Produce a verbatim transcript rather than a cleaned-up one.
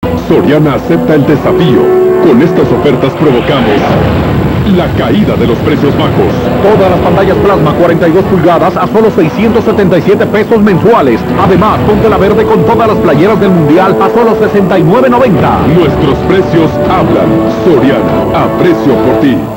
Soriana acepta el desafío. Con estas ofertas provocamos la caída de los precios bajos. Todas las pantallas plasma cuarenta y dos pulgadas a solo seiscientos setenta y siete pesos mensuales. Además, ponte la verde con todas las playeras del mundial a solo sesenta y nueve noventa. Nuestros precios hablan. Soriana, aprecio por ti.